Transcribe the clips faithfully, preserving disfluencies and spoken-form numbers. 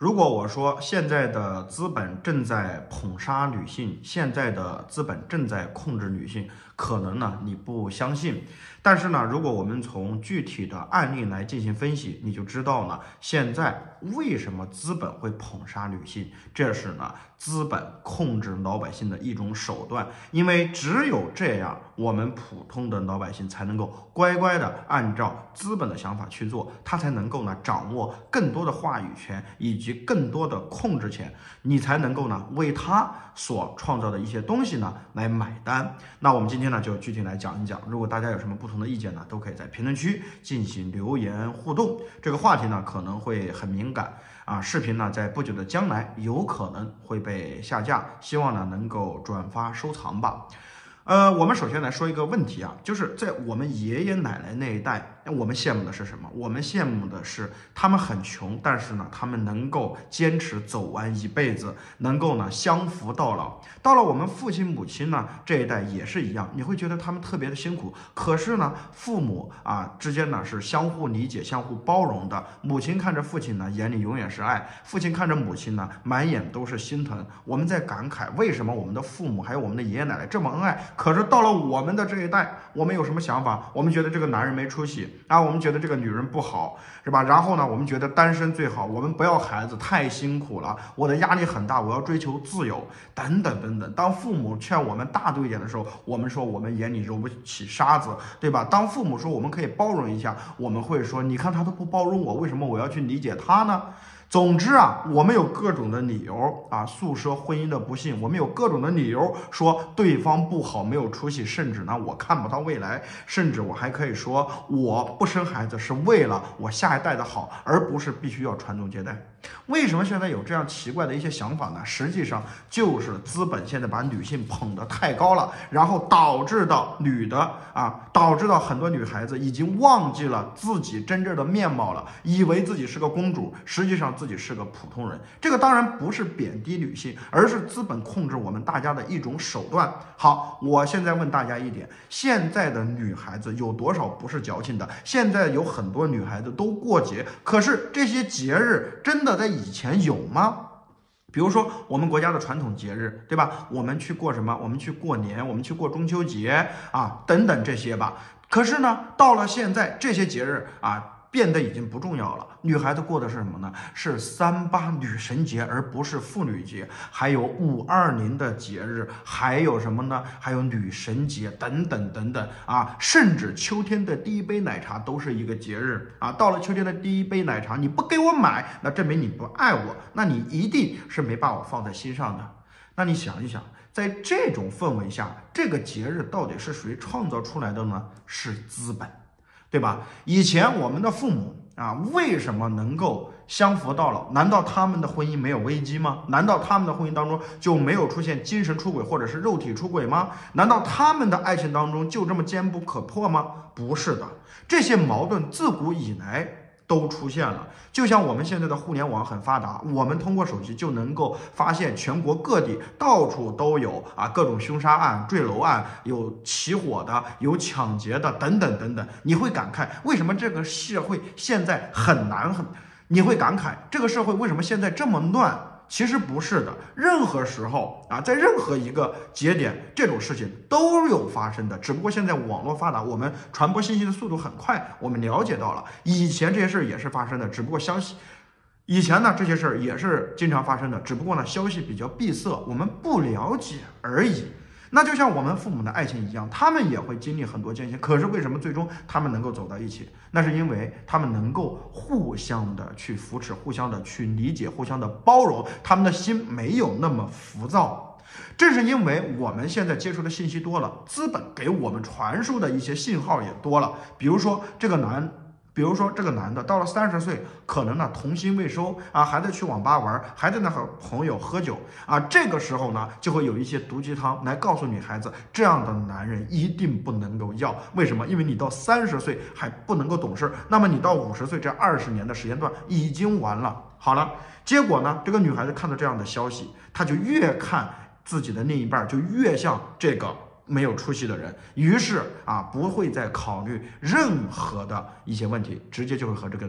如果我说现在的资本正在捧杀女性，现在的资本正在控制女性，可能呢你不相信。但是呢，如果我们从具体的案例来进行分析，你就知道呢，现在为什么资本会捧杀女性，这是呢资本控制老百姓的一种手段。因为只有这样，我们普通的老百姓才能够乖乖的按照资本的想法去做，他才能够呢掌握更多的话语权以及更多的控制权，你才能够呢为他所创造的一些东西呢来买单。那我们今天呢就具体来讲一讲，如果大家有什么不同的意见呢，都可以在评论区进行留言互动。这个话题呢可能会很敏感啊，视频呢在不久的将来有可能会被下架，希望呢能够转发收藏吧。呃，我们首先来说一个问题啊，就是在我们爷爷奶奶那一代，我们羡慕的是什么？我们羡慕的是他们很穷，但是呢，他们能够坚持走完一辈子，能够呢相扶到老。到了我们父亲母亲呢这一代也是一样，你会觉得他们特别的辛苦，可是呢，父母啊之间呢是相互理解、相互包容的。母亲看着父亲呢，眼里永远是爱；父亲看着母亲呢，满眼都是心疼。我们在感慨，为什么我们的父母还有我们的爷爷奶奶这么恩爱？可是到了我们的这一代，我们有什么想法？我们觉得这个男人没出息啊，我们觉得这个女人不好，是吧？然后呢，我们觉得单身最好，我们不要孩子，太辛苦了，我的压力很大，我要追求自由，等等等等。当父母劝我们大度一点的时候，我们说我们眼里揉不起沙子，对吧？当父母说我们可以包容一下，我们会说你看他都不包容我，为什么我要去理解他呢？总之啊，我们有各种的理由啊，诉说婚姻的不幸，我们有各种的理由说对方不好，没有出息，甚至呢，我看不到未来，甚至我还可以说，我不生孩子是为了我下一代的好，而不是必须要传宗接代。为什么现在有这样奇怪的一些想法呢？实际上就是资本现在把女性捧得太高了，然后导致到女的啊，导致到很多女孩子已经忘记了自己真正的面貌了，以为自己是个公主，实际上自己是个普通人。这个当然不是贬低女性，而是资本控制我们大家的一种手段。好，我现在问大家一点，现在的女孩子有多少不是矫情的？现在有很多女孩子都过节，可是这些节日真的在以前有吗？比如说我们国家的传统节日，对吧？我们去过什么？我们去过年，我们去过中秋节啊，等等这些吧。可是呢，到了现在这些节日啊，变得已经不重要了。女孩子过的是什么呢？是三八女神节，而不是妇女节。还有五二零的节日，还有什么呢？还有女神节等等等等啊！甚至秋天的第一杯奶茶都是一个节日啊！到了秋天的第一杯奶茶，你不给我买，那证明你不爱我，那你一定是没把我放在心上的。那你想一想，在这种氛围下，这个节日到底是谁创造出来的呢？是资本。对吧？以前我们的父母啊，为什么能够相扶到老？难道他们的婚姻没有危机吗？难道他们的婚姻当中就没有出现精神出轨或者是肉体出轨吗？难道他们的爱情当中就这么坚不可破吗？不是的，这些矛盾自古以来都出现了。就像我们现在的互联网很发达，我们通过手机就能够发现全国各地到处都有啊各种凶杀案、坠楼案，有起火的，有抢劫的，等等等等。你会感慨为什么这个社会现在很难很？你会感慨这个社会为什么现在这么乱？其实不是的，任何时候啊，在任何一个节点，这种事情都有发生的。只不过现在网络发达，我们传播信息的速度很快，我们了解到了。以前这些事儿也是发生的，只不过消息，以前呢这些事儿也是经常发生的，只不过呢消息比较闭塞，我们不了解而已。那就像我们父母的爱情一样，他们也会经历很多艰辛，可是为什么最终他们能够走到一起？那是因为他们能够互相的去扶持，互相的去理解，互相的包容，他们的心没有那么浮躁。正是因为我们现在接触的信息多了，资本给我们传输的一些信号也多了。比如说这个男比如说这个男的到了三十岁，可能呢童心未收啊，还在去网吧玩，还在那和朋友喝酒啊。这个时候呢，就会有一些毒鸡汤来告诉女孩子，这样的男人一定不能够要。为什么？因为你到三十岁还不能够懂事，那么你到五十岁这二十年的时间段已经完了。好了，结果呢，这个女孩子看到这样的消息，她就越看自己的另一半就越像这个没有出息的人，于是啊不会再考虑任何的一些问题，直接就会和这个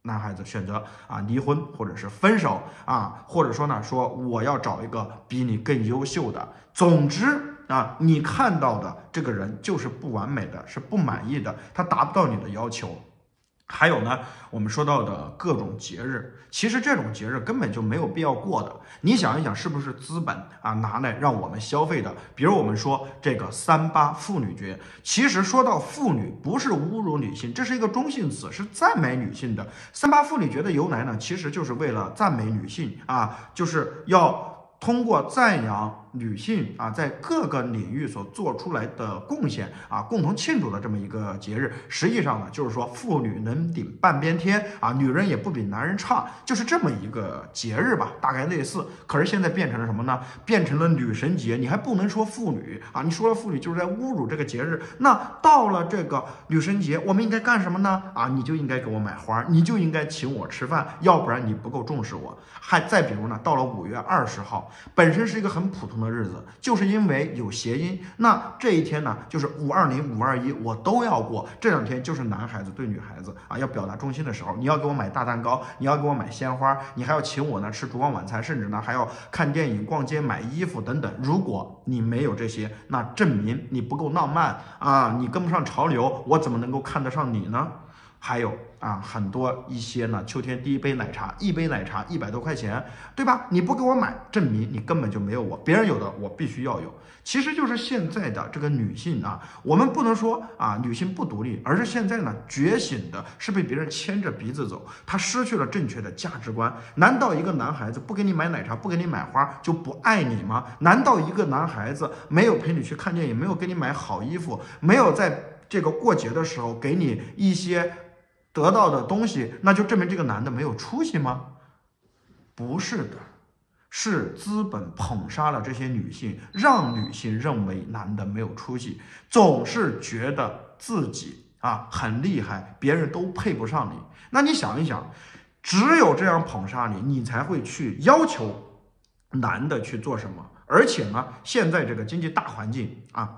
男孩子选择啊离婚或者是分手啊，或者说呢说我要找一个比你更优秀的。总之啊，你看到的这个人就是不完美的，是不满意的，他达不到你的要求。还有呢，我们说到的各种节日，其实这种节日根本就没有必要过的。你想一想，是不是资本啊拿来让我们消费的？比如我们说这个三八妇女节，其实说到妇女，不是侮辱女性，这是一个中性词，是赞美女性的。三八妇女节的由来呢，其实就是为了赞美女性啊，就是要通过赞扬女性啊，在各个领域所做出来的贡献啊，共同庆祝的这么一个节日。实际上呢，就是说妇女能顶半边天啊，女人也不比男人差，就是这么一个节日吧，大概类似。可是现在变成了什么呢？变成了女神节，你还不能说妇女啊，你说了妇女就是在侮辱这个节日。那到了这个女神节，我们应该干什么呢？啊，你就应该给我买花，你就应该请我吃饭，要不然你不够重视我。还再比如呢，到了五月二十号，本身是一个很普通的日子，就是因为有谐音，那这一天呢，就是五二零、五二一，我都要过。这两天就是男孩子对女孩子啊要表达忠心的时候，你要给我买大蛋糕，你要给我买鲜花，你还要请我呢吃烛光晚餐，甚至呢还要看电影、逛街、买衣服等等。如果你没有这些，那证明你不够浪漫啊，你跟不上潮流，我怎么能够看得上你呢？还有啊，很多一些呢，秋天第一杯奶茶，一杯奶茶一百多块钱，对吧？你不给我买，证明你根本就没有我，别人有的我必须要有。其实就是现在的这个女性啊，我们不能说啊女性不独立，而是现在呢觉醒的是被别人牵着鼻子走，她失去了正确的价值观。难道一个男孩子不给你买奶茶，不给你买花就不爱你吗？难道一个男孩子没有陪你去看电影，没有给你买好衣服，没有在这个过节的时候给你一些得到的东西，那就证明这个男的没有出息吗？不是的，是资本捧杀了这些女性，让女性认为男的没有出息，总是觉得自己啊很厉害，别人都配不上你。那你想一想，只有这样捧杀你，你才会去要求男的去做什么。而且呢，现在这个经济大环境啊。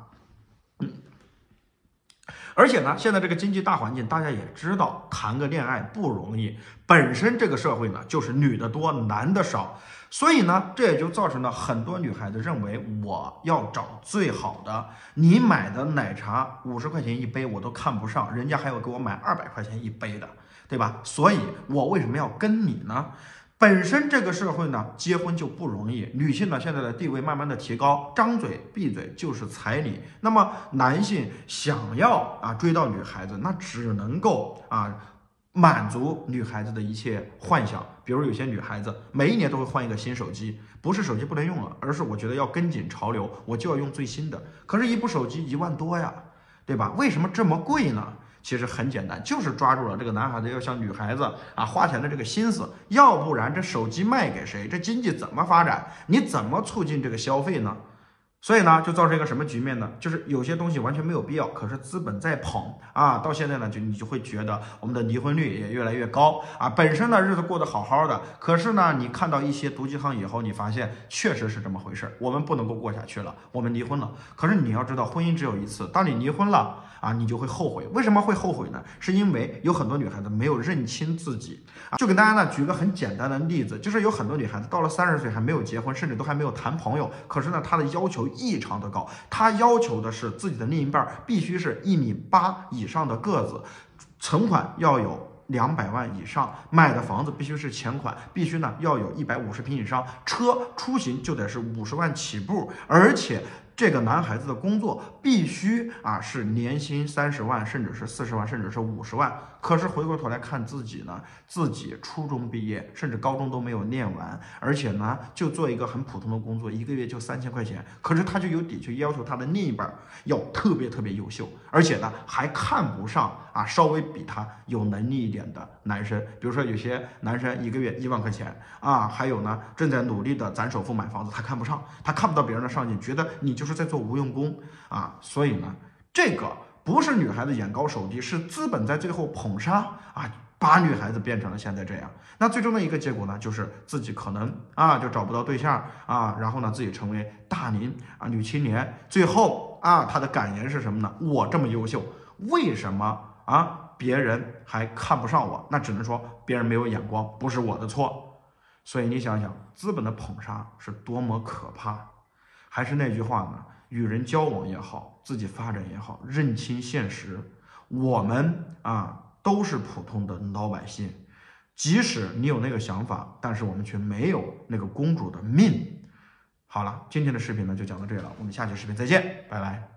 而且呢，现在这个经济大环境，大家也知道，谈个恋爱不容易。本身这个社会呢，就是女的多，男的少，所以呢，这也就造成了很多女孩子认为我要找最好的。你买的奶茶五十块钱一杯，我都看不上，人家还要给我买二百块钱一杯的，对吧？所以我为什么要跟你呢？本身这个社会呢，结婚就不容易，女性呢现在的地位慢慢的提高，张嘴闭嘴就是彩礼。那么男性想要啊追到女孩子，那只能够啊满足女孩子的一切幻想。比如有些女孩子每一年都会换一个新手机，不是手机不能用了，而是我觉得要跟紧潮流，我就要用最新的。可是，一部手机一万多呀，对吧？为什么这么贵呢？其实很简单，就是抓住了这个男孩子要向女孩子啊花钱的这个心思，要不然这手机卖给谁，这经济怎么发展？你怎么促进这个消费呢？所以呢，就造成一个什么局面呢？就是有些东西完全没有必要，可是资本在捧啊，到现在呢，就你就会觉得我们的离婚率也越来越高啊。本身呢日子过得好好的，可是呢，你看到一些毒鸡汤以后，你发现确实是这么回事，我们不能够过下去了，我们离婚了。可是你要知道，婚姻只有一次，当你离婚了啊，你就会后悔。为什么会后悔呢？是因为有很多女孩子没有认清自己啊。就给大家呢举个很简单的例子，就是有很多女孩子到了三十岁还没有结婚，甚至都还没有谈朋友，可是呢，她的要求异常的高，她要求的是自己的另一半必须是一米八以上的个子，存款要有两百万以上，买的房子必须是前款，必须呢要有一百五十平以上，车出行就得是五十万起步，而且这个男孩子的工作必须啊是年薪三十万，甚至是四十万，甚至是五十万。可是回过头来看自己呢，自己初中毕业，甚至高中都没有念完，而且呢就做一个很普通的工作，一个月就三千块钱。可是他就有底去要求他的另一半要特别特别优秀，而且呢还看不上啊稍微比他有能力一点的男生。比如说有些男生一个月一万块钱啊，还有呢正在努力的攒首付买房子，他看不上，他看不到别人的上进，觉得你就是在做无用功啊。所以呢，这个不是女孩子眼高手低，是资本在最后捧杀啊，把女孩子变成了现在这样。那最终的一个结果呢，就是自己可能啊就找不到对象啊，然后呢自己成为大龄啊女青年，最后啊她的感言是什么呢？我这么优秀，为什么啊别人还看不上我，那只能说别人没有眼光，不是我的错。所以你想想，资本的捧杀是多么可怕。还是那句话呢，与人交往也好，自己发展也好，认清现实，我们啊都是普通的老百姓。即使你有那个想法，但是我们却没有那个公主的命。好了，今天的视频呢就讲到这里了，我们下期视频再见，拜拜。